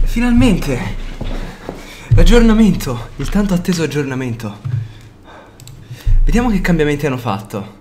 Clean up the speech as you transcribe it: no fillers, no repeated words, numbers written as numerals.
Finalmente! L'aggiornamento, il tanto atteso aggiornamento. Vediamo che cambiamenti hanno fatto.